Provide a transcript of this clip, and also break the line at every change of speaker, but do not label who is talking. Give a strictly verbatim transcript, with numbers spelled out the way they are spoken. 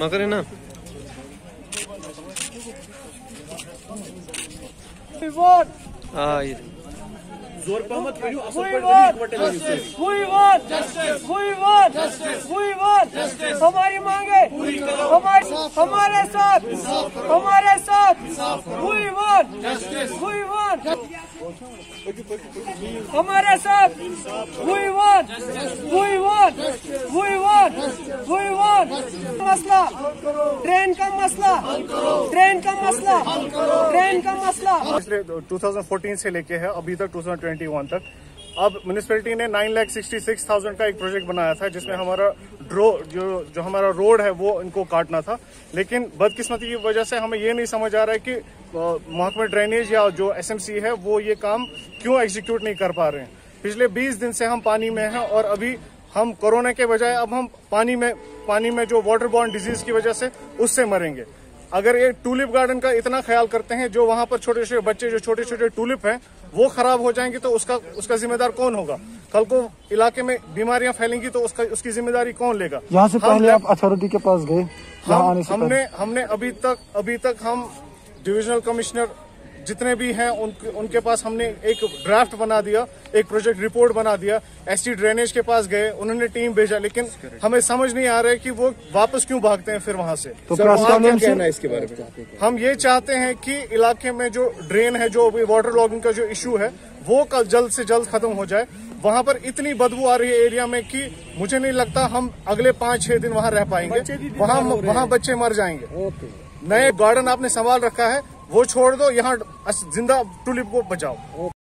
करे ना
जोर पहमत करियो असल
पर हमारी मांगे हमारे हमारे साथ हमारे साथ हुई वार हुई वार हमारे साथ हुई वार हुई वार हुई वार हुई वार मसला ट्रेन का मसला ट्रेन का मसला ट्रेन का मसला
पिछले दो हज़ार चौदह से लेके है अभी तक दो हज़ार इक्कीस तक। अब म्यूनिसिपैलिटी ने nine lakh sixty six thousand का एक प्रोजेक्ट बनाया था जिसमें हमारा ड्रो जो जो हमारा रोड है वो इनको काटना था, लेकिन बदकिस्मती की वजह से हमें ये नहीं समझ आ रहा है कि महकमा ड्रेनेज या जो एसएमसी है वो ये काम क्यों एग्जीक्यूट नहीं कर पा रहे हैं। पिछले बीस दिन से हम पानी में हैं और अभी हम कोरोना के बजाय अब हम पानी में पानी में जो वाटर बॉर्न डिजीज की वजह से उससे मरेंगे। अगर ये टूलिप गार्डन का इतना ख्याल करते हैं, जो वहां पर छोटे छोटे बच्चे जो छोटे छोटे टूलिप हैं वो खराब हो जाएंगे तो उसका उसका जिम्मेदार कौन होगा? कल को इलाके में बीमारियां फैलेंगी तो उसका उसकी जिम्मेदारी कौन लेगा?
यहाँ से पहले आप अथॉरिटी के पास गए?
हम, आने से हमने हमने अभी तक अभी तक हम डिविजनल कमिश्नर जितने भी हैं उनके उनके पास हमने एक ड्राफ्ट बना दिया, एक प्रोजेक्ट रिपोर्ट बना दिया। एसटी ड्रेनेज के पास गए, उन्होंने टीम भेजा, लेकिन हमें समझ नहीं आ रहा है कि वो वापस क्यों भागते हैं फिर वहां से।
तो क्या कहना है
इसके बारे में? हम ये चाहते हैं कि इलाके में जो ड्रेन है, जो वाटर लॉगिंग का जो इश्यू है वो कल जल्द से जल्द खत्म हो जाए। वहां पर इतनी बदबू आ रही है एरिया में कि मुझे नहीं लगता हम अगले पाँच छह दिन वहां रह पाएंगे। वहां वहां बच्चे मर जाएंगे। नए गार्डन आपने संभाल रखा है वो छोड़ दो, यहाँ जिंदा टूलिप को बचाओ।